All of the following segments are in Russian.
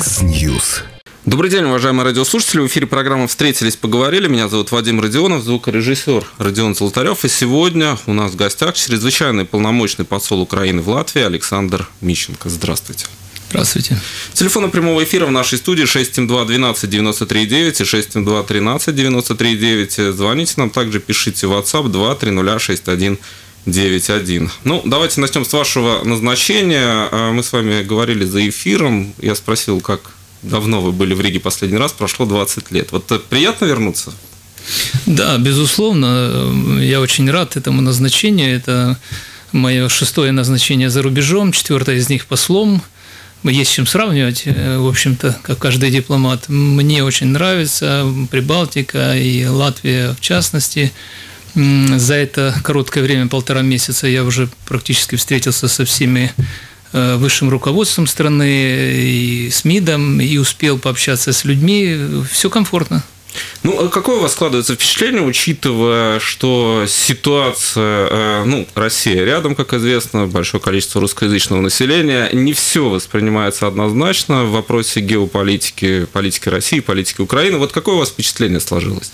Яндекс.Ньюс. Добрый день, уважаемые радиослушатели. В эфире программы «Встретились, поговорили». Меня зовут Вадим Родионов, звукорежиссер Родион Золотарев. И сегодня у нас в гостях чрезвычайный полномочный посол Украины в Латвии Александр Мищенко. Здравствуйте. Здравствуйте. Телефон прямого эфира в нашей студии 672 12 93 9 и 672 13 93 9. Звоните нам, также пишите в WhatsApp 230 61 91. Ну, давайте начнем с вашего назначения. Мы с вами говорили за эфиром. Я спросил, как давно вы были в Риге последний раз. Прошло 20 лет. Вот приятно вернуться? Да, безусловно. Я очень рад этому назначению. Это мое 6-е назначение за рубежом, 4-е из них послом. Есть с чем сравнивать, в общем-то, как каждый дипломат. Мне очень нравится Прибалтика и Латвия в частности. За это короткое время, 1,5 месяца, я уже практически встретился со всеми высшим руководством страны и с МИДом, и успел пообщаться с людьми. Все комфортно. Ну, а какое у вас складывается впечатление, учитывая, что ситуация, Россия рядом, как известно, большое количество русскоязычного населения, не все воспринимается однозначно в вопросе геополитики, политики России, политики Украины. Вот какое у вас впечатление сложилось?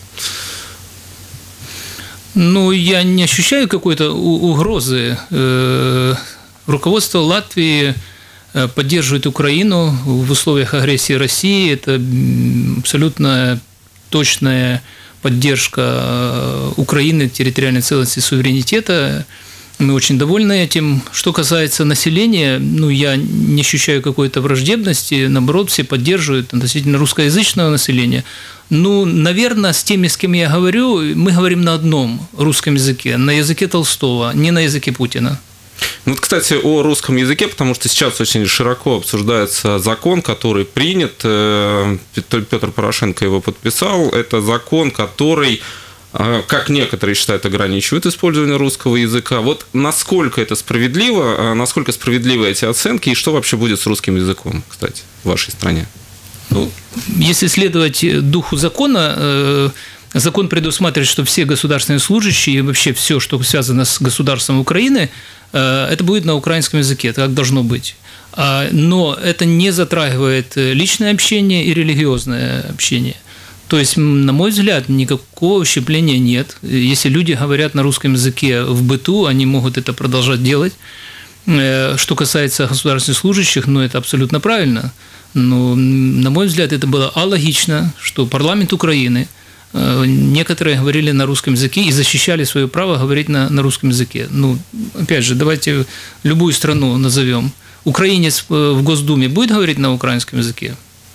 Я не ощущаю какой-то угрозы. Руководство Латвии поддерживает Украину в условиях агрессии России. Это абсолютно точная поддержка Украины, территориальной целостности и суверенитета. Мы очень довольны этим. Что касается населения, я не ощущаю какой-то враждебности, наоборот, все поддерживают относительно русскоязычного населения. Наверное, с теми, с кем я говорю, мы говорим на одном русском языке, на языке Толстого, не на языке Путина. Кстати, о русском языке, потому что сейчас очень широко обсуждается закон, который принят, Петр Порошенко его подписал. Это закон, который, как некоторые считают, ограничивает использование русского языка. Вот насколько это справедливо, насколько справедливы эти оценки, и что вообще будет с русским языком, кстати, в вашей стране? Если следовать духу закона, закон предусматривает, что все государственные служащие и вообще все, что связано с государством Украины, это будет на украинском языке, так должно быть. Но это не затрагивает личное общение и религиозное общение. То есть, на мой взгляд, никакого ущемления нет. Если люди говорят на русском языке в быту, они могут это продолжать делать. Что касается государственных служащих, это абсолютно правильно. Но, на мой взгляд, это было алогично, что парламент Украины, некоторые говорили на русском языке и защищали свое право говорить на русском языке. Опять же, давайте любую страну назовем. Украинец в Госдуме будет говорить на украинском языке?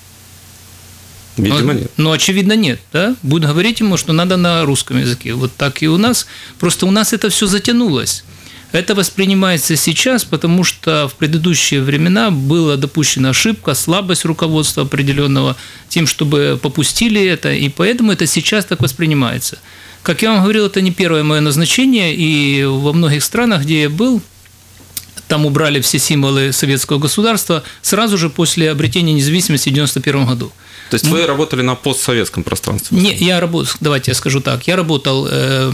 Видимо, нет. Очевидно, нет. Да? Будет говорить ему, что надо на русском языке. Вот так и у нас. Просто у нас это все затянулось. Это воспринимается сейчас, потому что в предыдущие времена была допущена ошибка, слабость руководства определенного тем, чтобы попустили это, и поэтому это сейчас так воспринимается. Как я вам говорил, это не первое мое назначение, и во многих странах, где я был, там убрали все символы советского государства сразу же после обретения независимости в 1991 году. То есть вы работали на постсоветском пространстве? Нет, давайте я скажу так. Я работал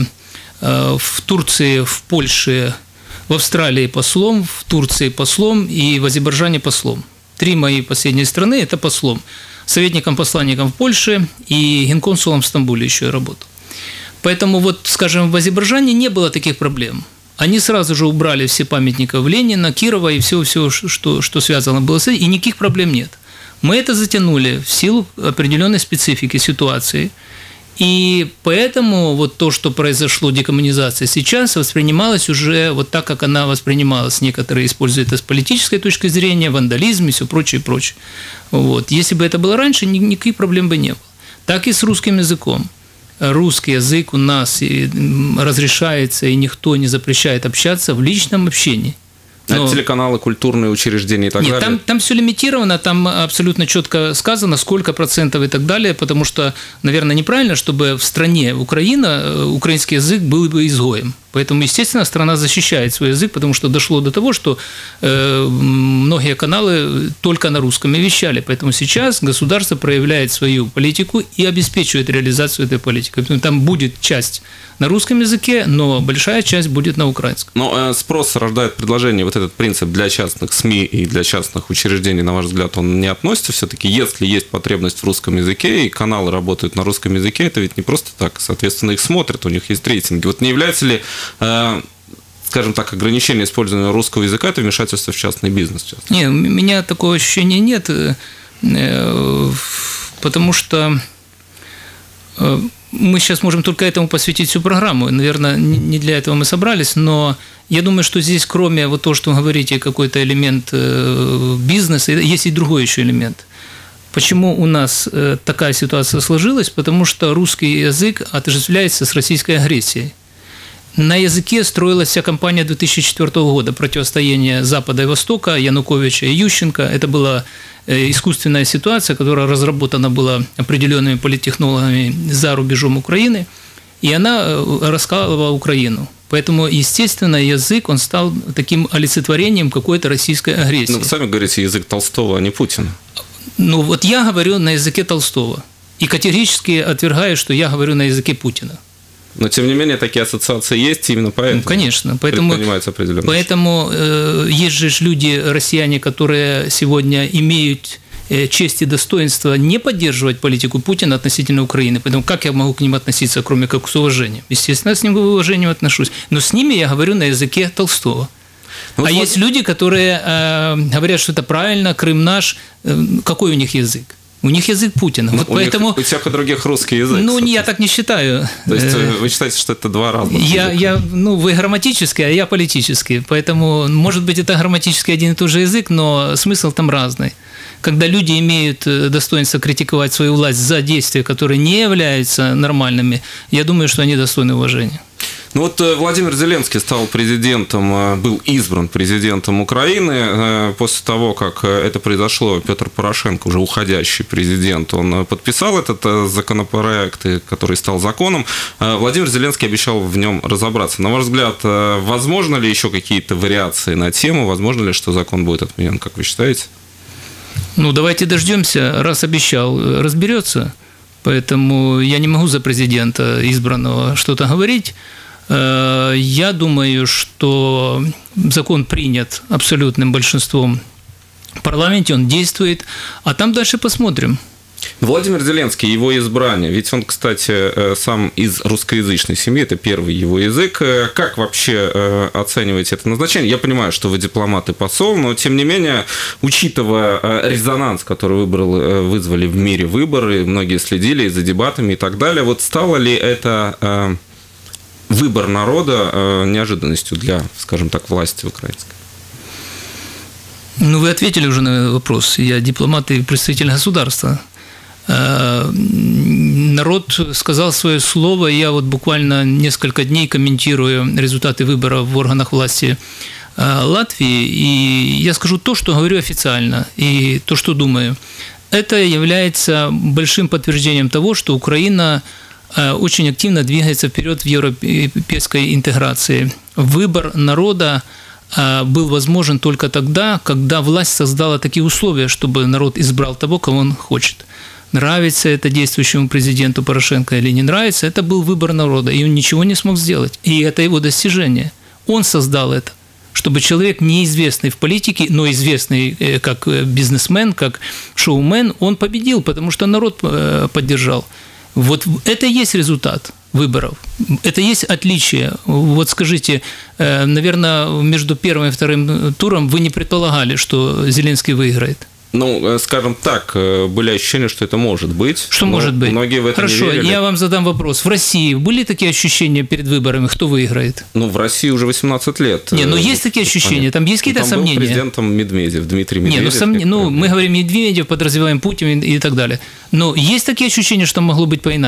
в Турции, в Польше, в Австралии послом, в Турции послом и в Азербайджане послом. 3 мои последние страны – это послом. Советником-посланником в Польше и генконсулом в Стамбуле еще я работал. Поэтому, скажем, в Азербайджане не было таких проблем. Они сразу же убрали все памятники Ленина, Кирова и все, что связано было с этим, и никаких проблем нет. Мы это затянули в силу определенной специфики ситуации. И поэтому то, что произошло, декоммунизация сейчас, воспринималась уже так, как она воспринималась. Некоторые используют это с политической точки зрения, вандализм и все прочее, и прочее. Если бы это было раньше, никаких проблем бы не было. Так и с русским языком. Русский язык у нас разрешается, и никто не запрещает общаться в личном общении. Телеканалы, культурные учреждения и так далее? Там все лимитировано, там абсолютно четко сказано, сколько процентов и так далее, потому что, наверное, неправильно, чтобы в стране Украина украинский язык был бы изгоем. Поэтому, естественно, страна защищает свой язык, потому что дошло до того, что многие каналы только на русском и вещали. Поэтому сейчас государство проявляет свою политику и обеспечивает реализацию этой политики. Там будет часть на русском языке, но большая часть будет на украинском. Но спрос рождает предложение. Вот этот принцип для частных СМИ и для частных учреждений, на ваш взгляд, он не относится все-таки? Если есть потребность в русском языке и каналы работают на русском языке, это ведь не просто так. Соответственно, их смотрят, у них есть рейтинги. Вот не является ли, скажем так, ограничение использования русского языка – это вмешательство в частный бизнес? Нет, у меня такого ощущения нет, потому что мы сейчас можем только этому посвятить всю программу. Наверное, не для этого мы собрались, но я думаю, что здесь, кроме вот того, что вы говорите, какой-то элемент бизнеса, есть и другой еще элемент. Почему у нас такая ситуация сложилась? Потому что русский язык отождествляется с российской агрессией. На языке строилась вся кампания 2004 года, противостояние Запада и Востока, Януковича и Ющенко. Это была искусственная ситуация, которая разработана была определенными политтехнологами за рубежом Украины, и она раскалывала Украину. Поэтому, естественно, язык, он стал таким олицетворением какой-то российской агрессии. Ну, вы сами говорите, язык Толстого, а не Путина. Ну, вот я говорю на языке Толстого и категорически отвергаю, что я говорю на языке Путина. Но, тем не менее, такие ассоциации есть, именно поэтому, ну, конечно, поэтому есть же люди, россияне, которые сегодня имеют честь и достоинство не поддерживать политику Путина относительно Украины. Поэтому как я могу к ним относиться, кроме как с уважением? Естественно, я с ним с уважением отношусь. Но с ними я говорю на языке Толстого. Ну, а вот есть люди, которые говорят, что это правильно, Крым наш. Какой у них язык? У них язык Путина. Вот поэтому... У всех и других русский язык. Ну, я так не считаю. То есть вы считаете, что это два разных языка? Вы грамматический, а я политический. Поэтому, может быть, это грамматически один и тот же язык, но смысл там разный. Когда люди имеют достоинство критиковать свою власть за действия, которые не являются нормальными, я думаю, что они достойны уважения. Ну вот Владимир Зеленский стал президентом, был избран президентом Украины. После того, как это произошло, Петр Порошенко, уже уходящий президент, он подписал этот законопроект, который стал законом. Владимир Зеленский обещал в нем разобраться. На ваш взгляд, возможно ли еще какие-то вариации на тему? Возможно ли, что закон будет отменен, как вы считаете? Ну, давайте дождемся. Раз обещал, разберется. Поэтому я не могу за президента избранного что-то говорить. Я думаю, что закон принят абсолютным большинством в парламенте, он действует, а там дальше посмотрим. Владимир Зеленский, его избрание, ведь он, кстати, сам из русскоязычной семьи, это первый его язык. Как вообще оцениваете это назначение? Я понимаю, что вы дипломат и посол, но, тем не менее, учитывая резонанс, который вызвали в мире выборы, многие следили за дебатами и так далее, вот стало ли это... выбор народа неожиданностью для, скажем так, власти украинской? Ну, вы ответили уже на вопрос. Я дипломат и представитель государства. Народ сказал свое слово. Я вот буквально несколько дней комментирую результаты выборов в органах власти Латвии. И я скажу то, что говорю официально, и то, что думаю. Это является большим подтверждением того, что Украина очень активно двигается вперед в европейской интеграции. Выбор народа был возможен только тогда, когда власть создала такие условия, чтобы народ избрал того, кого он хочет. Нравится это действующему президенту Порошенко или не нравится, это был выбор народа, и он ничего не смог сделать. И это его достижение. Он создал это, чтобы человек, неизвестный в политике, но известный как бизнесмен, как шоумен, он победил, потому что народ поддержал. Вот это и есть результат выборов, это и есть отличие. Вот скажите, наверное, между первым и вторым туром вы не предполагали, что Зеленский выиграет? Ну, скажем так, были ощущения, что это может быть. Что может быть? Многие в это Хорошо, не верили. Я вам задам вопрос. В России были такие ощущения перед выборами, кто выиграет? Ну, в России уже 18 лет. Не, но есть такие ощущения, там есть какие-то сомнения? Был президентом Медведев, Дмитрий Медведев. Мы говорим Медведев, подразумеваем Путин и так далее. Но есть такие ощущения, что могло быть поиначе?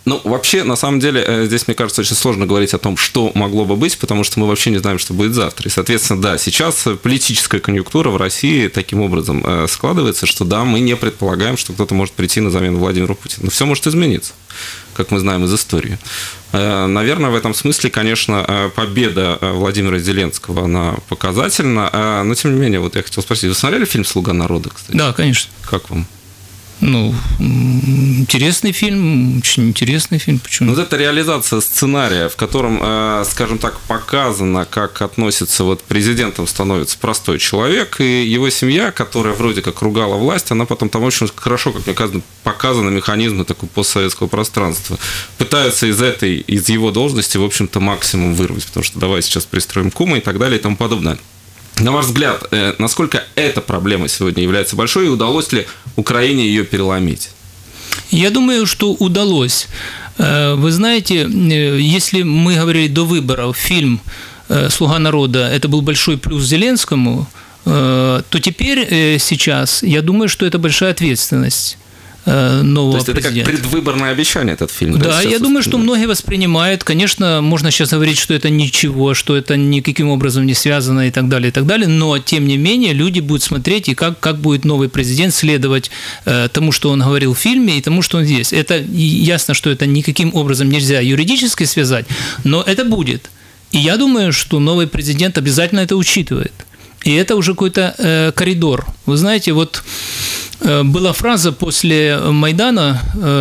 Ну, вообще, на самом деле, здесь, мне кажется, очень сложно говорить о том, что могло бы быть, потому что мы вообще не знаем, что будет завтра. И, соответственно, да, сейчас политическая конъюнктура в России таким образом складывается, что да, мы не предполагаем, что кто-то может прийти на замену Владимиру Путину. Но все может измениться, как мы знаем из истории. Наверное, в этом смысле, конечно, победа Владимира Зеленского, она показательна. Но, тем не менее, вот я хотел спросить, вы смотрели фильм «Слуга народа», кстати? Да, конечно. Как вам? Ну, интересный фильм, очень интересный фильм. Почему? Вот это реализация сценария, в котором, скажем так, показано, как относится вот президентом становится простой человек, и его семья, которая вроде как ругала власть, она потом там очень хорошо, как мне кажется, показаны механизмы такого постсоветского пространства. Пытаются из его должности, в общем-то, максимум вырвать, потому что давай сейчас пристроим кума и так далее и тому подобное. На ваш взгляд, насколько эта проблема сегодня является большой, и удалось ли Украине ее переломить? Я думаю, что удалось. Вы знаете, если мы говорили до выборов, фильм «Слуга народа» – это был большой плюс Зеленскому, то теперь, сейчас, я думаю, что это большая ответственность нового президента. То есть это как предвыборное обещание, этот фильм? Да, я думаю, что многие воспринимают. Конечно, можно сейчас говорить, что это ничего, что это никаким образом не связано и так далее, но, тем не менее, люди будут смотреть, и как будет новый президент следовать тому, что он говорил в фильме, и тому, что он здесь. Это ясно, что это никаким образом нельзя юридически связать, но это будет. И я думаю, что новый президент обязательно это учитывает. И это уже какой-то коридор. Вы знаете, вот была фраза после Майдана,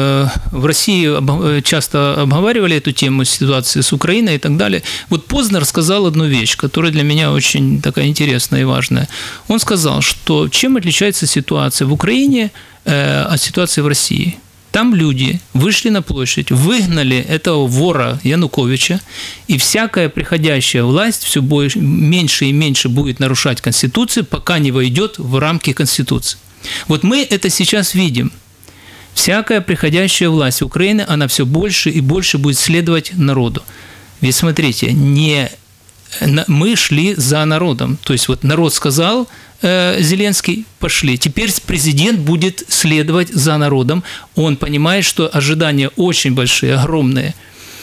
в России часто обговаривали эту тему, ситуации с Украиной и так далее. Вот Познер сказал одну вещь, которая для меня очень такая интересная и важная. Он сказал, что чем отличается ситуация в Украине от ситуации в России. Там люди вышли на площадь, выгнали этого вора Януковича, и всякая приходящая власть все меньше и меньше будет нарушать Конституцию, пока не войдет в рамки Конституции. Вот мы это сейчас видим. Всякая приходящая власть Украины, она все больше и больше будет следовать народу. Ведь смотрите, мы шли за народом. То есть вот народ сказал, Зеленский, пошли. Теперь президент будет следовать за народом. Он понимает, что ожидания очень большие, огромные,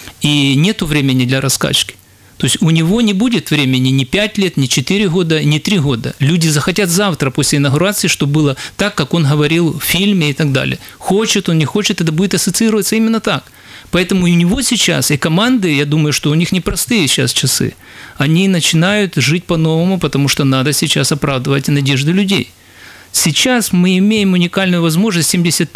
и нету времени для раскачки. То есть у него не будет времени ни 5 лет, ни 4 года, ни 3 года. Люди захотят завтра после инаугурации, чтобы было так, как он говорил в фильме и так далее. Хочет он, не хочет, это будет ассоциироваться именно так. Поэтому у него сейчас, и команды, я думаю, что у них непростые сейчас часы. Они начинают жить по-новому, потому что надо сейчас оправдывать надежды людей. Сейчас мы имеем уникальную возможность,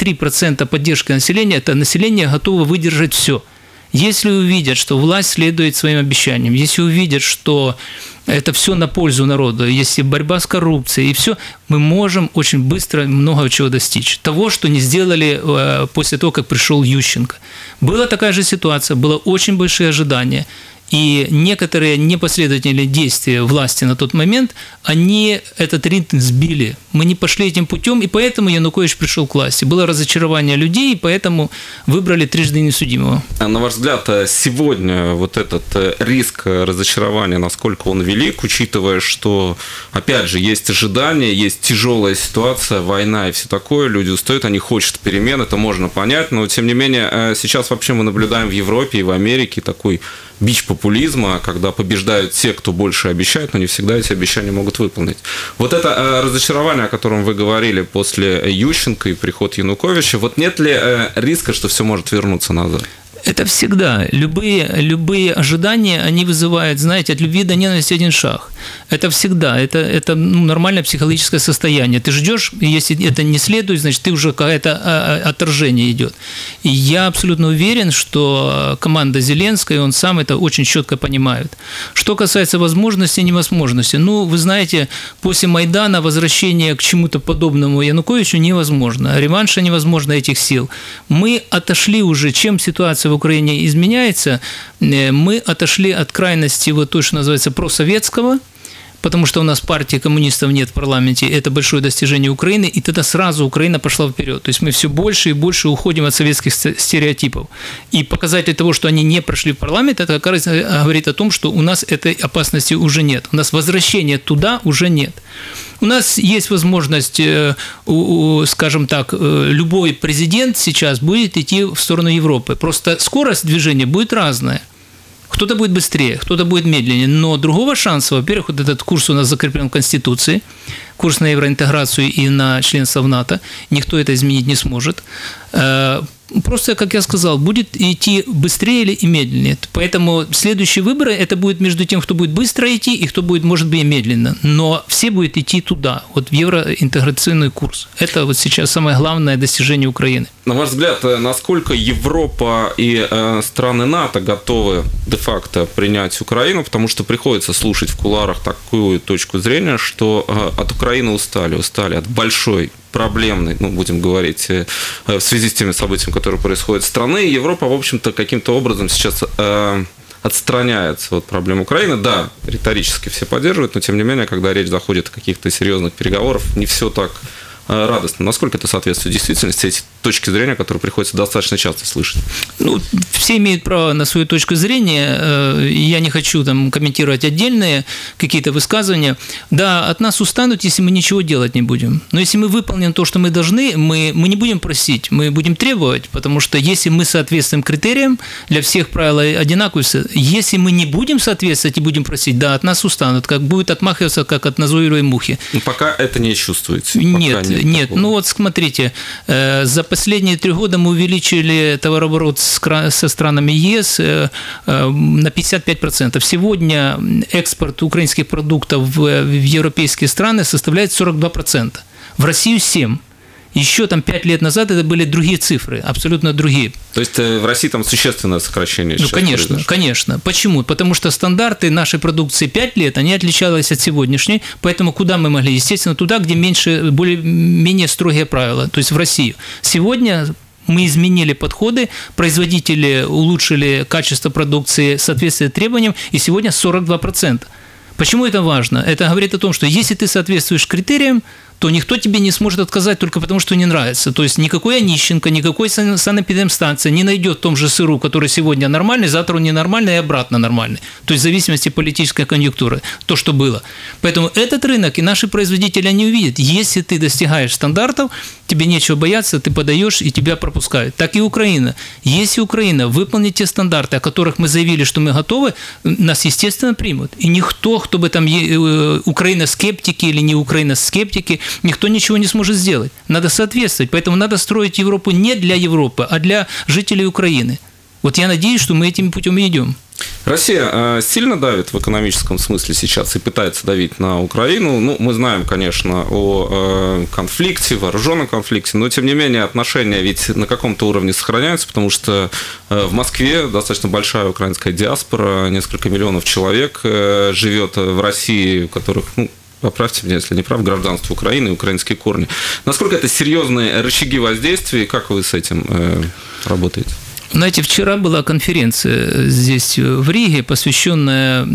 73% поддержки населения, это население готово выдержать все. Если увидят, что власть следует своим обещаниям, если увидят, что это все на пользу народа, если борьба с коррупцией и все, мы можем очень быстро много чего достичь. Того, что не сделали после того, как пришел Ющенко. Была такая же ситуация, было очень большие ожидания. И некоторые непоследовательные действия власти на тот момент, они этот ритм сбили. Мы не пошли этим путем, и поэтому Янукович пришел к власти. Было разочарование людей, и поэтому выбрали трижды несудимого. На ваш взгляд, сегодня вот этот риск разочарования, насколько он велик, учитывая, что, опять же, есть ожидания, есть тяжелая ситуация, война и все такое, люди устают, они хотят перемен, это можно понять, но, тем не менее, сейчас вообще мы наблюдаем в Европе и в Америке такой бич популизма, когда побеждают те, кто больше обещает, но не всегда эти обещания могут выполнить. Вот это разочарование, о котором вы говорили после Ющенко и приход Януковича, вот нет ли риска, что все может вернуться назад? Это всегда. Любые ожидания, они вызывают, знаете, от любви до ненависти один шаг. Это всегда. Это нормальное психологическое состояние. Ты ждешь, и если это не следует, значит, ты уже какое-то отторжение идет. И я абсолютно уверен, что команда Зеленская, он сам это очень четко понимает. Что касается возможности и невозможности, вы знаете, после Майдана возвращение к чему-то подобному Януковичу невозможно. Реванша невозможно этих сил. Мы отошли уже, чем ситуация в Украине изменяется, мы отошли от крайности, вот то, что называется, просоветского, потому что у нас партии коммунистов нет в парламенте, это большое достижение Украины, и тогда сразу Украина пошла вперед. То есть мы все больше и больше уходим от советских стереотипов. И показатель того, что они не прошли в парламент, это как раз говорит о том, что у нас этой опасности уже нет. У нас возвращения туда уже нет. У нас есть возможность, скажем так, любой президент сейчас будет идти в сторону Европы. Просто скорость движения будет разная. Кто-то будет быстрее, кто-то будет медленнее. Но другого шанса, во-первых, вот этот курс у нас закреплен в Конституции, курс на евроинтеграцию и на членство в НАТО, никто это изменить не сможет. Просто, как я сказал, будет идти быстрее или медленнее. Поэтому следующие выборы – это будет между тем, кто будет быстро идти и кто будет, может быть, медленно. Но все будут идти туда, вот в евроинтеграционный курс. Это вот сейчас самое главное достижение Украины. На ваш взгляд, насколько Европа и страны НАТО готовы де-факто принять Украину? Потому что приходится слушать в кулуарах такую точку зрения, что от Украины устали от большой проблемной, будем говорить, в связи с теми событиями, которые происходят в стране. Европа, в общем-то, каким-то образом сейчас отстраняется от проблем Украины. Да, риторически все поддерживают, но тем не менее, когда речь заходит о каких-то серьезных переговорах, не все так радостно. Насколько это соответствует действительности, эти точки зрения, которые приходится достаточно часто слышать? Все имеют право на свою точку зрения. Я не хочу там комментировать отдельные какие-то высказывания. Да, от нас устанут, если мы ничего делать не будем. Но если мы выполним то, что мы должны, мы не будем просить, мы будем требовать, потому что если мы соответствуем критериям, для всех правила одинаковые. Если мы не будем соответствовать и будем просить, да, от нас устанут, как будет отмахиваться, как от назойливой мухи. Но пока это не чувствуется. Нет. Вот смотрите, за последние 3 года мы увеличили товарооборот со странами ЕС на 55%. Сегодня экспорт украинских продуктов в европейские страны составляет 42%. В Россию 7%. Еще там 5 лет назад это были другие цифры, абсолютно другие. То есть в России там существенное сокращение? Конечно. Почему? Потому что стандарты нашей продукции 5 лет, они отличались от сегодняшней, поэтому куда мы могли? Естественно, туда, где более-менее строгие правила, то есть в Россию. Сегодня мы изменили подходы, производители улучшили качество продукции, соответствие требованиям, и сегодня 42%. Почему это важно? Это говорит о том, что если ты соответствуешь критериям, то никто тебе не сможет отказать только потому, что не нравится. То есть никакой Онищенко, никакой санэпидемстанция не найдет в том же сыру, который сегодня нормальный, завтра он ненормальный и обратно нормальный. То есть в зависимости от политической конъюнктуры, то, что было. Поэтому этот рынок и наши производители, они увидят, если ты достигаешь стандартов, тебе нечего бояться, ты подаешь и тебя пропускают. Так и Украина. Если Украина выполнит те стандарты, о которых мы заявили, что мы готовы, нас, естественно, примут. И никто, кто бы там Украина-скептики или не Украина-скептики, никто ничего не сможет сделать. Надо соответствовать. Поэтому надо строить Европу не для Европы, а для жителей Украины. Вот я надеюсь, что мы этим путем и идем. Россия сильно давит в экономическом смысле сейчас и пытается давить на Украину. Мы знаем, конечно, о конфликте, вооруженном конфликте, но, тем не менее, отношения ведь на каком-то уровне сохраняются, потому что в Москве достаточно большая украинская диаспора, несколько миллионов человек живет в России, у которых, поправьте меня, если не прав, гражданство Украины и украинские корни. Насколько это серьезные рычаги воздействия, и как вы с этим работаете? Знаете, вчера была конференция здесь, в Риге, посвященная,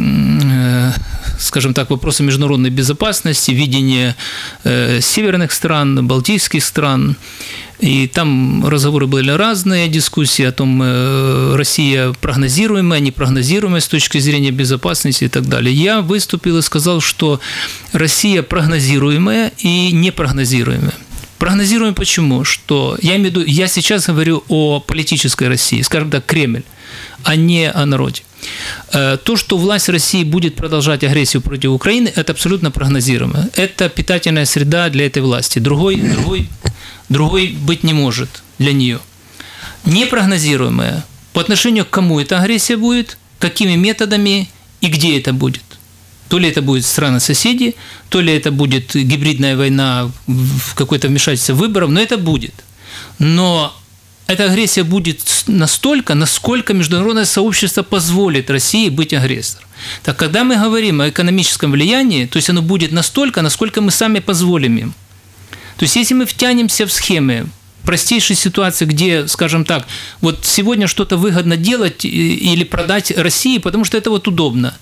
скажем так, вопросам международной безопасности, видения северных стран, балтийских стран. И там разговоры были разные, дискуссии о том, Россия прогнозируемая, непрогнозируемая с точки зрения безопасности и так далее. Я выступил и сказал, что Россия прогнозируемая и непрогнозируемая. Прогнозируем почему? Что я сейчас говорю о политической России, скажем так, Кремль, а не о народе. То, что власть России будет продолжать агрессию против Украины, это абсолютно прогнозируемо. Это питательная среда для этой власти. Другой быть не может для нее. Непрогнозируемая. По отношению к кому эта агрессия будет, какими методами и где это будет. То ли это будет страны-соседи, то ли это будет гибридная война, в какое-то вмешательство выборов, но это будет. Но эта агрессия будет настолько, насколько международное сообщество позволит России быть агрессором. Так когда мы говорим о экономическом влиянии, то есть оно будет настолько, насколько мы сами позволим им. То есть если мы втянемся в схемы, простейшей ситуации, где, скажем так, вот сегодня что-то выгодно делать или продать России, потому что это вот удобно.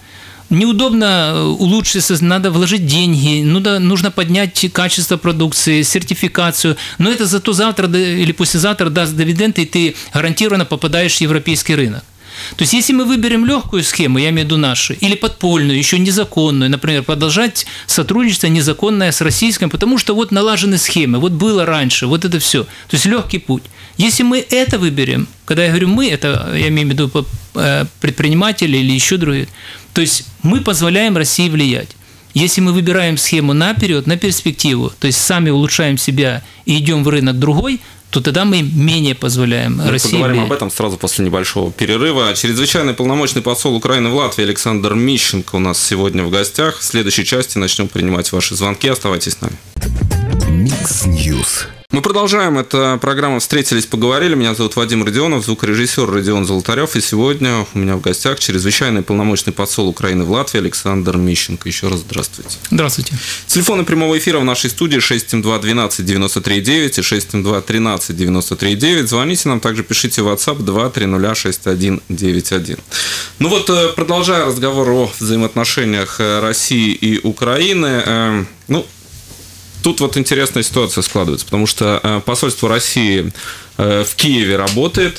Неудобно улучшиться, надо вложить деньги, нужно поднять качество продукции, сертификацию, но это зато завтра или послезавтра даст дивиденды, и ты гарантированно попадаешь в европейский рынок. То есть, если мы выберем легкую схему, я имею в виду нашу, или подпольную, еще незаконную, например, продолжать сотрудничество незаконное с российским, потому что вот налажены схемы, вот было раньше, вот это все. То есть, легкий путь. Если мы это выберем, когда я говорю «мы», это я имею в виду предприниматели или еще другие, то есть, мы позволяем России влиять. Если мы выбираем схему наперед, на перспективу, то есть, сами улучшаем себя и идем в рынок другой, то тогда мы менее позволяем России. Мы поговорим об этом сразу после небольшого перерыва. Чрезвычайный полномочный посол Украины в Латвии Александр Мищенко у нас сегодня в гостях. В следующей части начнем принимать ваши звонки. Оставайтесь с нами. Микс Ньюс. Мы продолжаем. Это программа «Встретились, поговорили». Меня зовут Вадим Родионов, звукорежиссер Родион Золотарев. И сегодня у меня в гостях чрезвычайный полномочный посол Украины в Латвии Александр Мищенко. Еще раз здравствуйте. Здравствуйте. Телефоны прямого эфира в нашей студии 672-12-93-9 и 672-13-93-9. Звоните нам, также пишите в WhatsApp 2306191. Ну вот, продолжая разговор о взаимоотношениях России и Украины, тут вот интересная ситуация складывается, потому что посольство России в Киеве работает,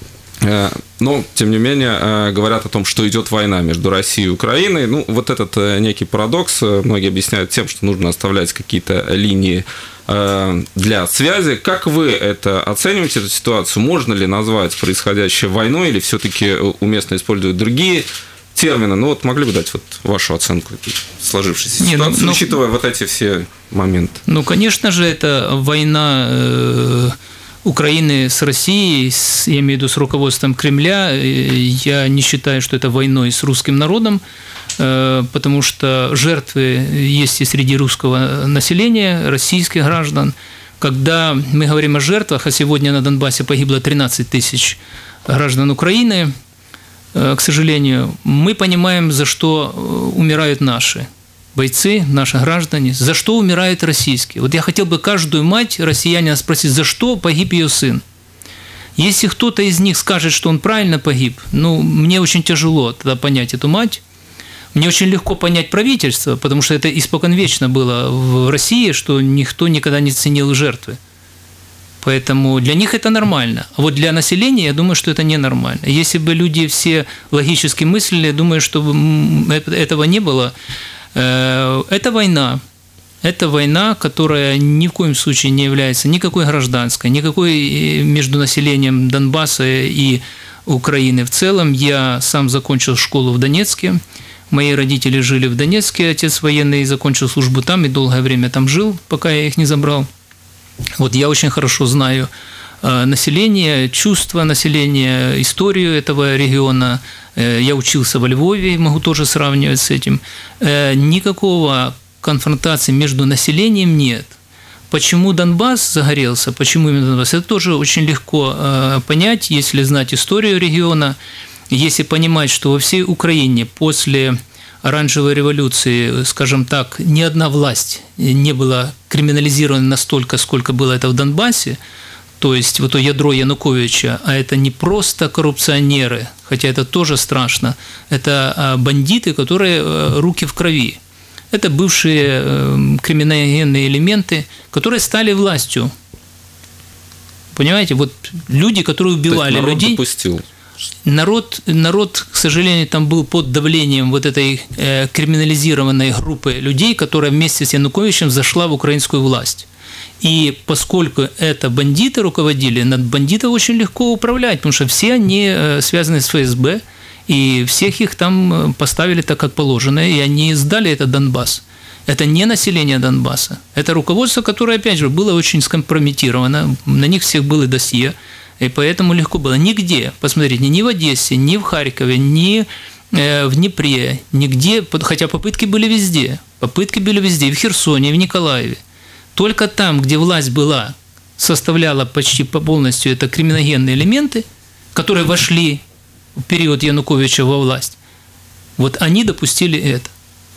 но, тем не менее, говорят о том, что идет война между Россией и Украиной. Вот этот некий парадокс многие объясняют тем, что нужно оставлять какие-то линии для связи. Как вы это оцениваете, эту ситуацию? Можно ли назвать происходящее войной, или все-таки уместно использовать другие термины? Могли бы дать вашу оценку сложившейся ситуации, учитывая вот эти все моменты? Конечно же, это война Украины с Россией, я имею в виду с руководством Кремля. Я не считаю, что это войной с русским народом, потому что жертвы есть и среди русского населения, российских граждан. Когда мы говорим о жертвах, а сегодня на Донбассе погибло 13 тысяч граждан Украины, к сожалению, мы понимаем, за что умирают наши бойцы, наши граждане, за что умирают российские. Вот я хотел бы каждую мать россиянина спросить, за что погиб ее сын. Если кто-то из них скажет, что он правильно погиб, мне очень тяжело тогда понять эту мать. Мне очень легко понять правительство, потому что это испоконвечно было в России, что никто никогда не ценил жертвы. Поэтому для них это нормально. А вот для населения, я думаю, что это ненормально. Если бы люди все логически мыслили, я думаю, что этого не было. Это война. Это война, которая ни в коем случае не является никакой гражданской, никакой между населением Донбасса и Украины в целом. Я сам закончил школу в Донецке. Мои родители жили в Донецке, отец военный, закончил службу там и долгое время там жил, пока я их не забрал. Вот я очень хорошо знаю население, чувства населения, историю этого региона. Я учился во Львове, могу тоже сравнивать с этим. Никакого конфронтации между населением нет. Почему Донбасс загорелся, почему именно Донбасс, это тоже очень легко понять, если знать историю региона, если понимать, что во всей Украине после оранжевой революции, скажем так, ни одна власть не была криминализирована настолько, сколько было это в Донбассе, то есть вот то ядро Януковича, а это не просто коррупционеры, хотя это тоже страшно, это бандиты, которые руки в крови. Это бывшие криминогенные элементы, которые стали властью. Понимаете, вот люди, которые убивали людей. Допустил. Народ, к сожалению, там был под давлением вот этой криминализированной группы людей, которая вместе с Януковичем зашла в украинскую власть. И поскольку это бандиты руководили, над бандитов очень легко управлять, потому что все они связаны с ФСБ, и всех их там поставили так, как положено, и они сдали этот Донбасс. Это не население Донбасса, это руководство, которое, опять же, было очень скомпрометировано, на них всех было досье, и поэтому легко было. Нигде, посмотрите, ни в Одессе, ни в Харькове, ни в Днепре, нигде, хотя попытки были везде, и в Херсоне, и в Николаеве. Только там, где власть была, составляла почти полностью это криминогенные элементы, которые вошли в период Януковича во власть, вот они допустили это.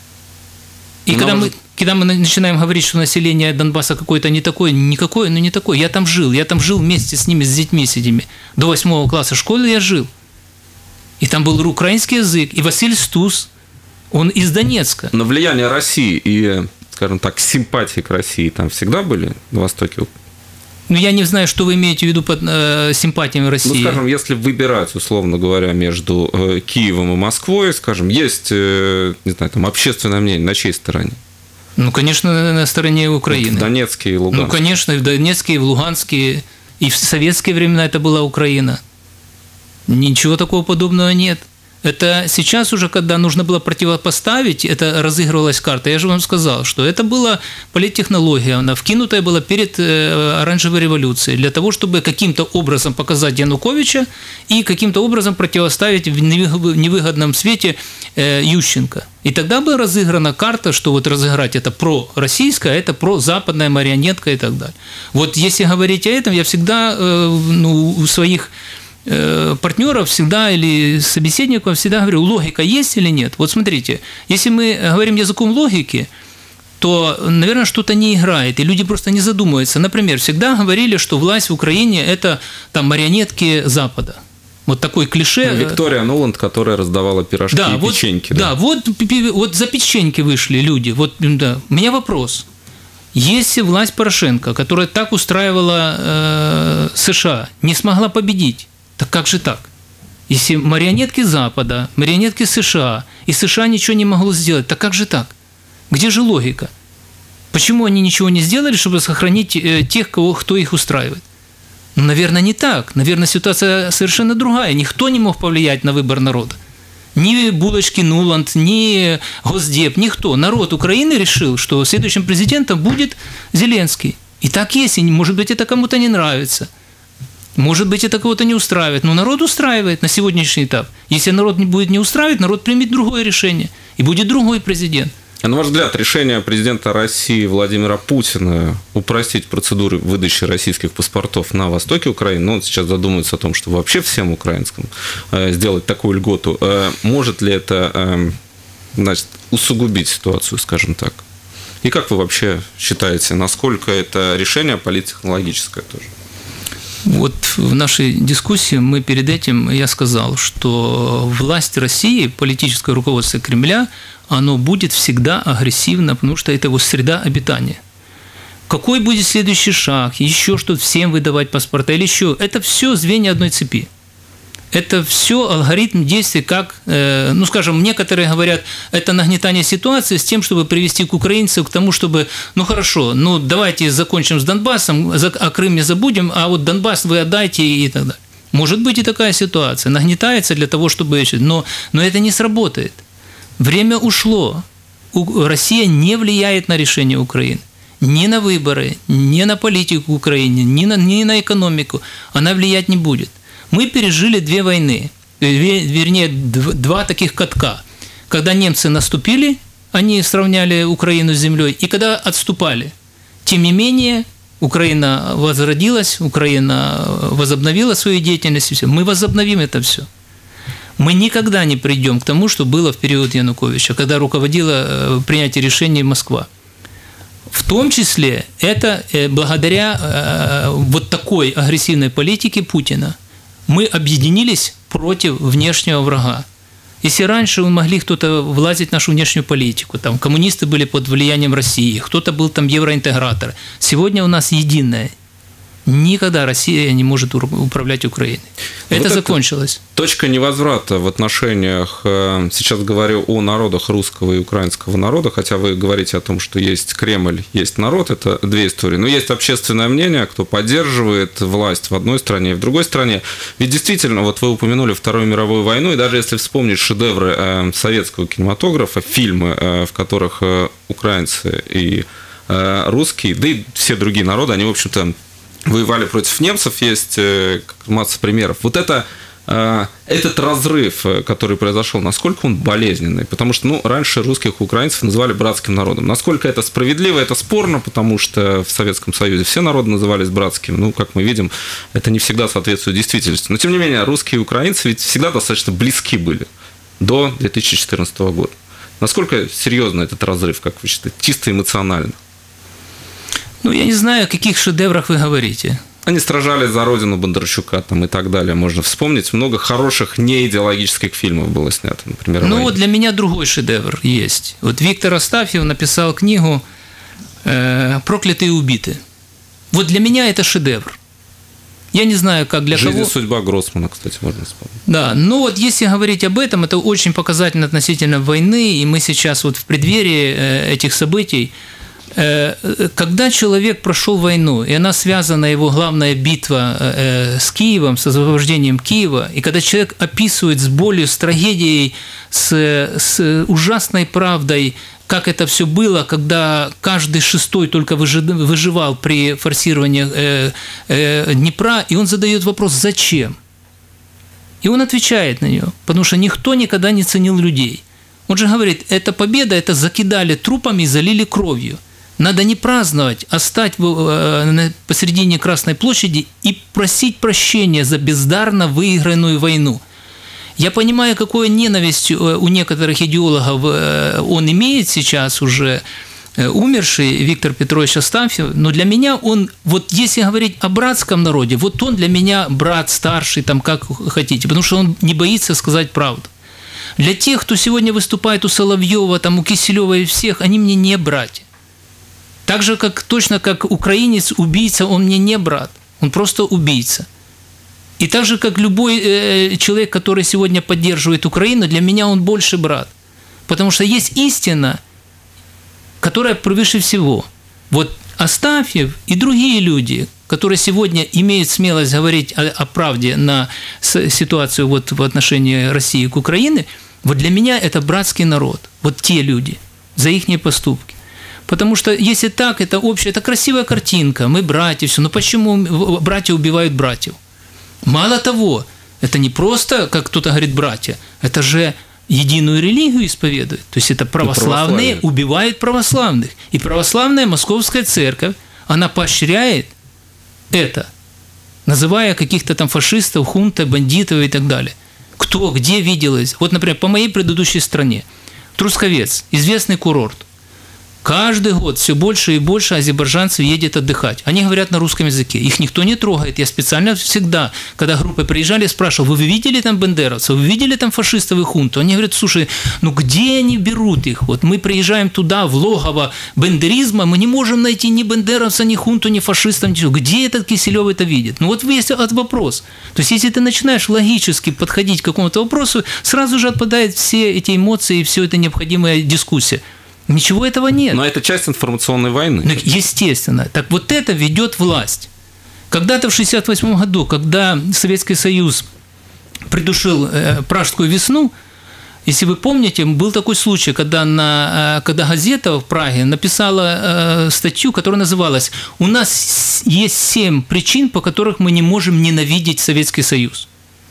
И когда мы начинаем говорить, что население Донбасса какое-то не такое, никакое, но не такое. Я там жил вместе с ними, с детьми с этими. До 8 класса школы я жил. И там был украинский язык. И Василь Стус, Он из Донецка. Но влияние России и, скажем так, симпатии к России там всегда были на Востоке? Ну, я не знаю, что вы имеете в виду под симпатиями России. Ну, скажем, если выбирать, условно говоря, между Киевом и Москвой, скажем, есть, не знаю, там общественное мнение, на чьей стороне? Ну, конечно, на стороне Украины. Вот в Донецке и Луганске. Ну, конечно, и в Донецке, и в Луганске, и в советские времена это была Украина. Ничего такого подобного нет. Это сейчас уже, когда нужно было противопоставить, это разыгрывалась карта. Я же вам сказал, что это была политтехнология, она вкинутая была перед оранжевой революцией, для того, чтобы каким-то образом показать Януковича и каким-то образом противоставить в невыгодном свете Ющенко. И тогда была разыграна карта, что вот разыграть это пророссийское, а это прозападная марионетка и так далее. Вот если говорить о этом, я всегда у своих партнеров всегда или собеседников всегда говорю, логика есть или нет. Вот смотрите, если мы говорим языком логики, то, наверное, что-то не играет, и люди просто не задумываются. Например, всегда говорили, что власть в Украине – это там марионетки Запада. Вот такой клише. Виктория Нуланд, которая раздавала пирожки и печеньки. Да, вот за печеньки вышли люди. Вот, да. У меня вопрос. Если власть Порошенко, которая так устраивала США, не смогла победить, так как же так? Если марионетки Запада, марионетки США, и США ничего не могло сделать, так как же так? Где же логика? Почему они ничего не сделали, чтобы сохранить тех, кто их устраивает? Ну, наверное, не так. Наверное, ситуация совершенно другая. Никто не мог повлиять на выбор народа. Ни Булочки Нуланд, ни Госдеп, никто. Народ Украины решил, что следующим президентом будет Зеленский. И так есть. И, может быть, это кому-то не нравится. Может быть, это кого-то не устраивает, но народ устраивает на сегодняшний этап. Если народ не будет не устраивать, народ примет другое решение, и будет другой президент. А на ваш взгляд, решение президента России Владимира Путина упростить процедуры выдачи российских паспортов на востоке Украины, ну, он сейчас задумывается о том, что вообще всем украинским сделать такую льготу, может ли это, значит, усугубить ситуацию, скажем так? И как вы вообще считаете, насколько это решение политтехнологическое тоже? Вот в нашей дискуссии мы перед этим, я сказал, что власть России, политическое руководство Кремля, оно будет всегда агрессивно, потому что это его среда обитания. Какой будет следующий шаг, еще что-то, всем выдавать паспорта или еще, это все звенья одной цепи. Это все алгоритм действий, как, ну, скажем, некоторые говорят, это нагнетание ситуации с тем, чтобы привести к украинцам к тому, чтобы, ну, хорошо, ну, давайте закончим с Донбассом, о Крыме забудем, а вот Донбасс вы отдайте и так далее. Может быть и такая ситуация, нагнетается для того, чтобы... Но это не сработает. Время ушло. Россия не влияет на решение Украины. Ни на выборы, ни на политику Украины, ни на экономику. Она влиять не будет. Мы пережили 2 войны, вернее, 2 таких катка. Когда немцы наступили, они сравняли Украину с землей, и когда отступали. Тем не менее, Украина возродилась, Украина возобновила свою деятельность, и все. Мы возобновим это все. Мы никогда не придем к тому, что было в период Януковича, когда руководила принятие решений Москва. В том числе это благодаря вот такой агрессивной политике Путина. Мы объединились против внешнего врага. Если раньше могли кто-то влазить в нашу внешнюю политику, там коммунисты были под влиянием России, кто-то был там евроинтегратор, сегодня у нас единое. Никогда Россия не может управлять Украиной. Это вот закончилось. Точка невозврата в отношениях, сейчас говорю о народах русского и украинского народа, хотя вы говорите о том, что есть Кремль, есть народ, это 2 истории. Но есть общественное мнение, кто поддерживает власть в одной стране и в другой стране. Ведь действительно, вот вы упомянули Вторую мировую войну, и даже если вспомнить шедевры советского кинематографа, фильмы, в которых украинцы и русские, да и все другие народы, они, в общем-то, воевали против немцев, есть масса примеров. Вот это, этот разрыв, который произошел, насколько он болезненный? Потому что, ну, раньше русских и украинцев называли братским народом. Насколько это справедливо, это спорно, потому что в Советском Союзе все народы назывались братскими. Ну, как мы видим, это не всегда соответствует действительности. Но, тем не менее, русские и украинцы ведь всегда достаточно близки были до 2014 года. Насколько серьезно этот разрыв, как вы считаете, чисто эмоционально? Ну, я не знаю, о каких шедеврах вы говорите. Они сражались за родину Бондарчука там, и так далее. Можно вспомнить. Много хороших неидеологических фильмов было снято, например. Ну, вот для меня другой шедевр есть. Вот Виктор Астафьев написал книгу «Проклятые и убиты». Вот для меня это шедевр. Я не знаю, как для «Жизнь кого. и судьба» Гроссмана, кстати, можно вспомнить. Да, но вот если говорить об этом, это очень показательно относительно войны, и мы сейчас вот в преддверии этих событий, когда человек прошел войну, и она связана, его главная битва с Киевом, с освобождением Киева, и когда человек описывает с болью, с трагедией, с ужасной правдой, как это все было, когда каждый шестой только выживал при форсировании Днепра, и он задает вопрос «Зачем?». И он отвечает на нее, потому что никто никогда не ценил людей. Он же говорит, эта победа, это закидали трупами и залили кровью. Надо не праздновать, а стать посередине Красной площади и просить прощения за бездарно выигранную войну. Я понимаю, какую ненависть у некоторых идеологов он имеет сейчас уже, умерший Виктор Петрович Астафьев, но для меня он, вот если говорить о братском народе, вот он для меня брат старший, там как хотите, потому что он не боится сказать правду. Для тех, кто сегодня выступает у Соловьева, там, у Киселева и всех, они мне не братья. Так же, точно как украинец, убийца, он мне не брат, он просто убийца. И так же, как любой человек, который сегодня поддерживает Украину, для меня он больше брат. Потому что есть истина, которая превыше всего. Вот Астафьев и другие люди, которые сегодня имеют смелость говорить о правде на ситуацию вот в отношении России к Украине, вот для меня это братский народ. Вот те люди, за их поступки. Потому что если так, это общее, это красивая картинка, мы братья, все. Но почему братья убивают братьев? Мало того, это не просто, как кто-то говорит, братья, это же единую религию исповедуют. То есть это православные убивают православных. И православная Московская церковь, она поощряет это, называя каких-то там фашистов, хунта, бандитов и так далее. Кто, где виделось? Вот, например, по моей предыдущей стране. Трусковец, известный курорт. Каждый год все больше и больше азербайджанцев едет отдыхать. Они говорят на русском языке. Их никто не трогает. Я специально всегда, когда группы приезжали, спрашивал, вы видели там бандеровцев, вы видели там фашистов и хунту? Они говорят, слушай, ну где они берут их? Вот мы приезжаем туда, в логово бандеризма, мы не можем найти ни бандеровца, ни хунту, ни фашистов, ничего. Где этот Киселев это видит? Ну вот есть вопрос. То есть если ты начинаешь логически подходить к какому-то вопросу, сразу же отпадают все эти эмоции и все это необходимая дискуссия. Ничего этого нет. Но это часть информационной войны. Ну, естественно. Так вот это ведет власть. Когда-то в 1968 году, когда Советский Союз придушил Пражскую весну, если вы помните, был такой случай, когда газета в Праге написала статью, которая называлась «У нас есть 7 причин, по которых мы не можем ненавидеть Советский Союз».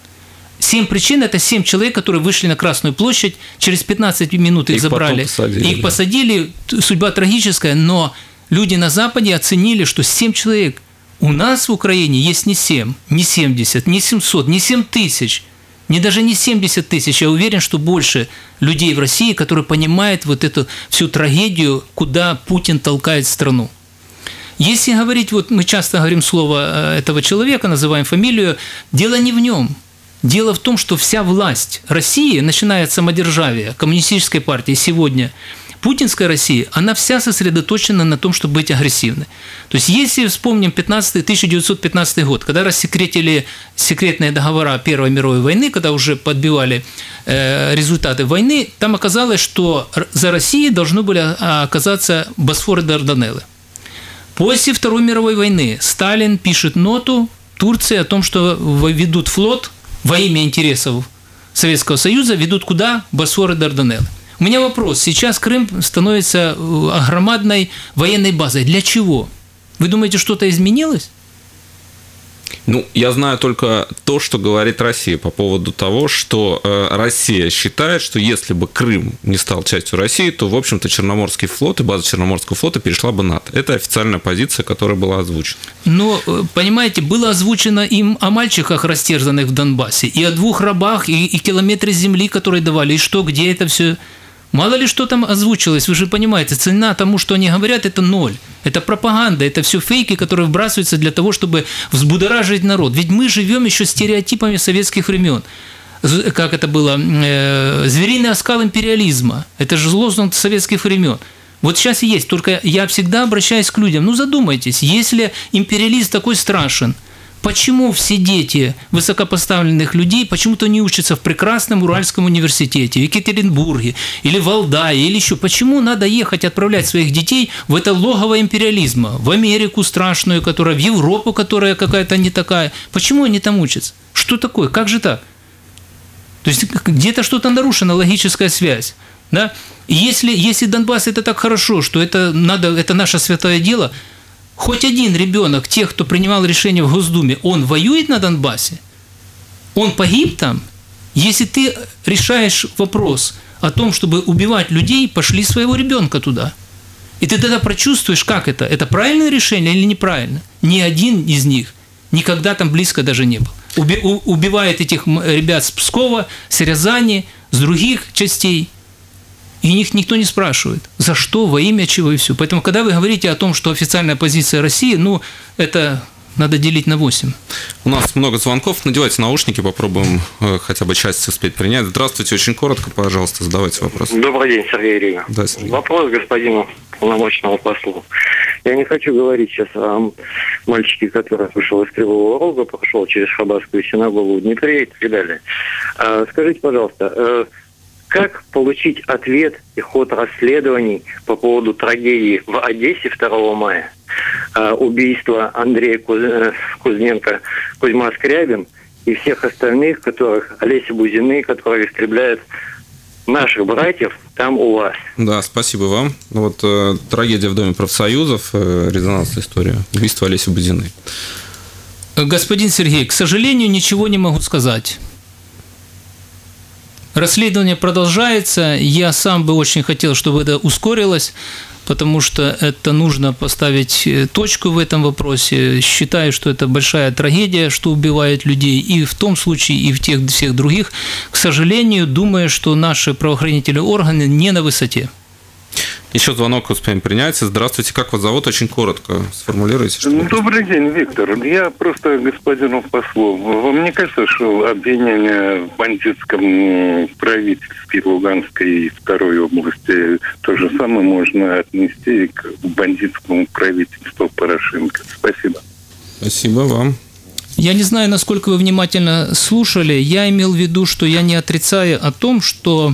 7 причин – это 7 человек, которые вышли на Красную площадь, через 15 минут их забрали. Их посадили, судьба трагическая, но люди на Западе оценили, что 7 человек. У нас в Украине есть не 7, не 70, не 700, не 7 тысяч, даже не 70 тысяч. Я уверен, что больше людей в России, которые понимают вот эту всю трагедию, куда Путин толкает страну. Если говорить, вот мы часто говорим слово этого человека, называем фамилию, дело не в нем. Дело в том, что вся власть России, начиная от самодержавия, коммунистической партии сегодня, путинская Россия, она вся сосредоточена на том, чтобы быть агрессивной. То есть, если вспомним 1915 год, когда рассекретили секретные договора Первой мировой войны, когда уже подбивали результаты войны, там оказалось, что за Россией должны были оказаться Босфор и Дарданеллы. После Второй мировой войны Сталин пишет ноту Турции о том, что ведут флот во имя интересов Советского Союза, ведут куда? Босфор и Дарданеллы. У меня вопрос. Сейчас Крым становится громадной военной базой. Для чего? Вы думаете, что-то изменилось? Ну, я знаю только то, что говорит Россия по поводу того, что Россия считает, что если бы Крым не стал частью России, то, в общем-то, Черноморский флот и база Черноморского флота перешла бы НАТО. Это официальная позиция, которая была озвучена. Но, понимаете, было озвучено им о мальчиках, растерзанных в Донбассе, и о 2 рабах, и километры земли, которые давали, и что, где это все. Мало ли что там озвучилось, вы же понимаете, цена тому, что они говорят, это ноль. Это пропаганда, это все фейки, которые вбрасываются для того, чтобы взбудоражить народ. Ведь мы живем еще стереотипами советских времен. Как это было? Звериный оскал империализма. Это же лозунг советских времен. Вот сейчас и есть. Только я всегда обращаюсь к людям. Ну задумайтесь, если империализм такой страшен, почему все дети высокопоставленных людей почему-то не учатся в прекрасном Уральском университете, в Екатеринбурге или в Валдае, или еще? Почему надо ехать отправлять своих детей в это логово империализма, в Америку страшную, которая, в Европу, которая какая-то не такая? Почему они там учатся? Что такое? Как же так? То есть где-то что-то нарушена логическая связь. Да? Если Донбасс это так хорошо, что это наше святое дело, хоть один ребенок, тех, кто принимал решение в Госдуме, он воюет на Донбассе? Он погиб там? Если ты решаешь вопрос о том, чтобы убивать людей, пошли своего ребенка туда. И ты тогда прочувствуешь, как это. Это правильное решение или неправильно? Ни один из них никогда там близко даже не был. Убивает этих ребят с Пскова, с Рязани, с других частей. И них никто не спрашивает, за что, во имя чего и все. Поэтому, когда вы говорите о том, что официальная позиция России, это надо делить на 8. У нас много звонков. Надевайте наушники, попробуем хотя бы часть успеть принять. Здравствуйте, очень коротко, пожалуйста, задавайте вопрос. Добрый день, Сергей Ирина. Да, Сергей. Вопрос господину полномочному послу. Я не хочу говорить сейчас о мальчике, который вышел из Кривого Рога, прошел через Хабаровскую синагогу в Днепре и так далее. Скажите, пожалуйста, как получить ответ и ход расследований по поводу трагедии в Одессе 2 мая, убийства Андрея Кузьменко, Кузьма Скрябин и всех остальных, которых Олеся Бузины, которые истребляют наших братьев там у вас? Да, спасибо вам. Вот трагедия в Доме профсоюзов, резонансная история, убийство Олеси Бузиной. Господин Сергей, к сожалению, ничего не могу сказать. Расследование продолжается. Я сам бы очень хотел, чтобы это ускорилось, потому что это нужно поставить точку в этом вопросе. Считаю, что это большая трагедия, что убивают людей и в том случае, и в тех всех других. К сожалению, думаю, что наши правоохранительные органы не на высоте. Еще звонок успеем принять. Здравствуйте, как вас зовут? Очень коротко сформулируйте. Добрый день, Виктор. Я просто господину послу. Вам не кажется, что обвинение в бандитском правительстве Луганской и второй области то же самое можно отнести к бандитскому правительству Порошенко? Спасибо. Спасибо вам. Я не знаю, насколько вы внимательно слушали. Я имел в виду, что я не отрицаю о том, что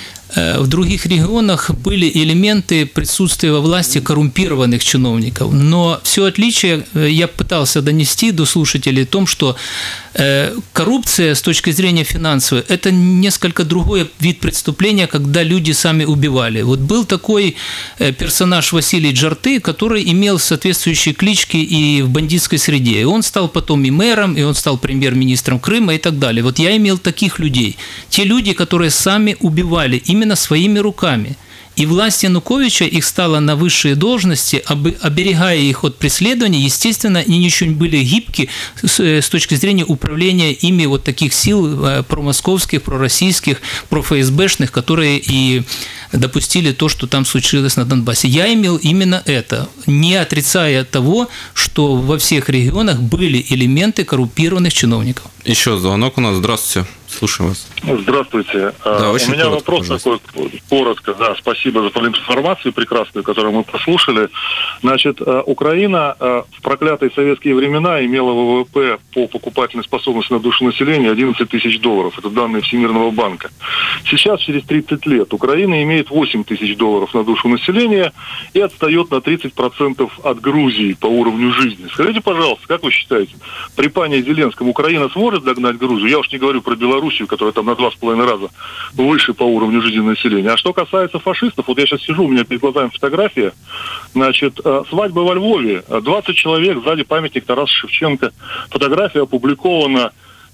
в других регионах были элементы присутствия во власти коррумпированных чиновников. Но все отличие я пытался донести до слушателей о том, что коррупция с точки зрения финансовой – это несколько другой вид преступления, когда люди сами убивали. Вот был такой персонаж Василий Джарты, который имел соответствующие клички и в бандитской среде. И он стал потом и мэром, и он стал премьер-министром Крыма и так далее. Вот я имел таких людей. Те люди, которые сами убивали именно своими руками. И власть Януковича их стала на высшие должности, оберегая их от преследования. Естественно, они очень были гибки с точки зрения управления ими вот таких сил промосковских, пророссийских, проФСБшных, которые и допустили то, что там случилось на Донбассе. Я имел именно это, не отрицая того, что во всех регионах были элементы коррумпированных чиновников. Еще звонок у нас. Здравствуйте. Слушаю вас. Здравствуйте. Да, у меня коротко, вопрос такой, коротко, да, спасибо за информацию прекрасную, которую мы послушали. Значит, Украина в проклятые советские времена имела ВВП по покупательной способности на душу населения $11 тысяч. Это данные Всемирного банка. Сейчас, через 30 лет, Украина имеет $8 тысяч на душу населения и отстает на 30% от Грузии по уровню жизни. Скажите, пожалуйста, как вы считаете, при пане Зеленском Украина сможет догнать Грузию? Я уж не говорю про Белоруссию, которая там на 2,5 раза выше по уровню жизни населения. А что касается фашистов, вот я сейчас сижу, у меня перед глазами фотография, значит, свадьба во Львове, 20 человек, сзади памятник Тараса Шевченко. Фотография опубликована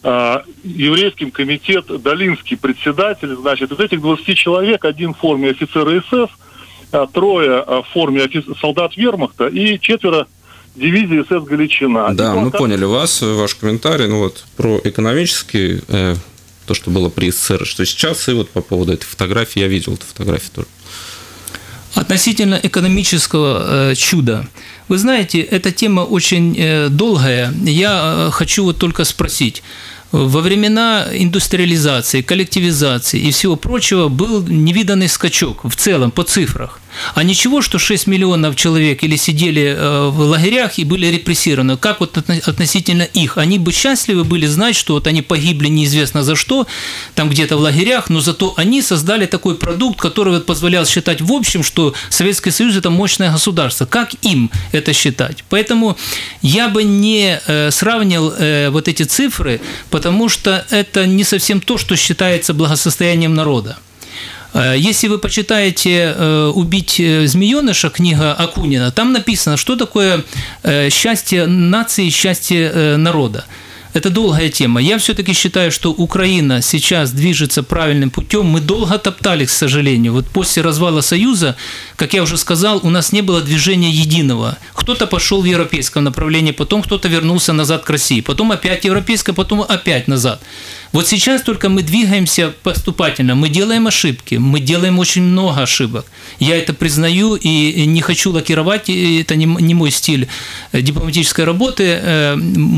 еврейским комитет, Долинский председатель, значит, из этих 20 человек один в форме офицера СС, 3 в форме солдат вермахта и 4 дивизии СС «Галичина». Да, мы поняли вас, ваш комментарий. Ну вот, про экономический, то, что было при СССР, что сейчас, и вот по поводу этой фотографии, я видел эту фотографию тоже. Относительно экономического чуда. Вы знаете, эта тема очень долгая. Я хочу вот только спросить. Во времена индустриализации, коллективизации и всего прочего был невиданный скачок в целом по цифрах. А ничего, что 6 миллионов человек или сидели в лагерях и были репрессированы. Как вот относительно их? Они бы счастливы были знать, что вот они погибли неизвестно за что, там где-то в лагерях, но зато они создали такой продукт, который вот позволял считать в общем, что Советский Союз – это мощное государство. Как им это считать? Поэтому я бы не сравнивал вот эти цифры, потому что это не совсем то, что считается благосостоянием народа. Если вы почитаете «Убить змееныша», книга Акунина, там написано, что такое счастье нации, счастье народа. Это долгая тема. Я все-таки считаю, что Украина сейчас движется правильным путем. Мы долго топтались, к сожалению. Вот после развала Союза, как я уже сказал, у нас не было движения единого. Кто-то пошел в европейском направлении, потом кто-то вернулся назад к России, потом опять европейское, потом опять назад. Вот сейчас только мы двигаемся поступательно, мы делаем ошибки, мы делаем очень много ошибок. Я это признаю и не хочу лакировать, это не мой стиль дипломатической работы.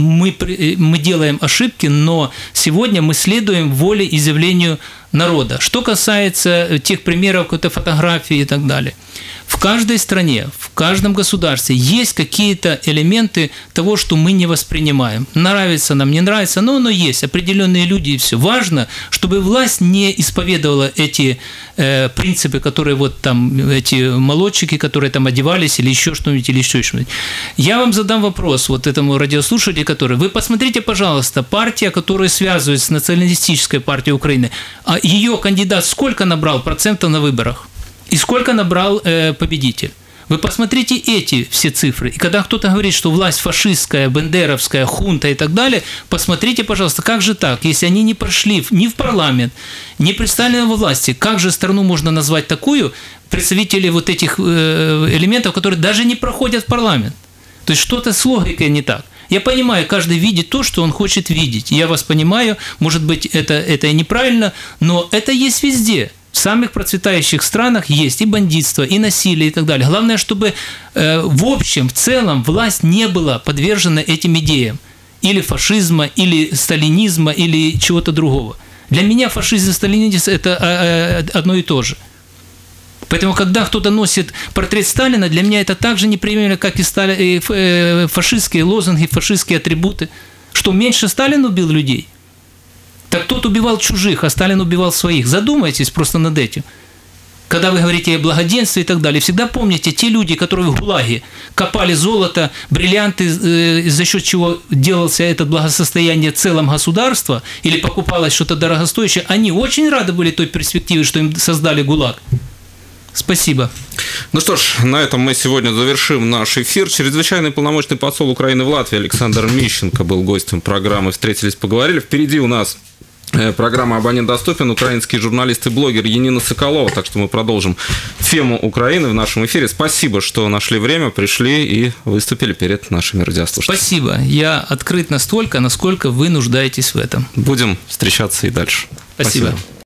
Мы делаем ошибки, но сегодня мы следуем воле и изъявлению народа. Что касается тех примеров, какой-то фотографии и так далее. В каждой стране, в каждом государстве есть какие-то элементы того, что мы не воспринимаем. Нравится нам, не нравится, но оно есть. Определенные люди и все. Важно, чтобы власть не исповедовала эти принципы, которые вот там, эти молодчики, которые там одевались или еще что-нибудь, или еще что-нибудь. Я вам задам вопрос вот этому радиослушателю, который... Вы посмотрите, пожалуйста, партия, которая связывается с националистической партией Украины, а ее кандидат сколько набрал процентов на выборах? И сколько набрал победитель? Вы посмотрите эти все цифры. И когда кто-то говорит, что власть фашистская, бендеровская, хунта и так далее, посмотрите, пожалуйста, как же так? Если они не прошли ни в парламент, не представлены во власти, как же страну можно назвать такую, представители вот этих элементов, которые даже не проходят в парламент? То есть что-то с логикой не так. Я понимаю, каждый видит то, что он хочет видеть. Я вас понимаю, может быть, это и неправильно, но это есть везде. В самых процветающих странах есть и бандитство, и насилие, и так далее. Главное, чтобы в общем, в целом, власть не была подвержена этим идеям. Или фашизма, или сталинизма, или чего-то другого. Для меня фашизм и сталинизм – это одно и то же. Поэтому, когда кто-то носит портрет Сталина, для меня это так же неприемлемо, как и фашистские лозунги, фашистские атрибуты. Что меньше Сталин убил людей? Так тот убивал чужих, а Сталин убивал своих. Задумайтесь просто над этим. Когда вы говорите о благоденствии и так далее, всегда помните те люди, которые в ГУЛАГе копали золото, бриллианты, за счет чего делался это благосостояние целым государства, или покупалось что-то дорогостоящее, они очень рады были той перспективе, что им создали ГУЛАГ. Спасибо. Ну что ж, на этом мы сегодня завершим наш эфир. Чрезвычайный полномочный посол Украины в Латвии Александр Мищенко был гостем программы «Встретились, поговорили». Впереди у нас программа «Абонент доступен», украинский журналист и блогер Янина Соколова. Так что мы продолжим тему Украины в нашем эфире. Спасибо, что нашли время, пришли и выступили перед нашими радиослушателями. Спасибо. Я открыт настолько, насколько вы нуждаетесь в этом. Будем встречаться и дальше. Спасибо.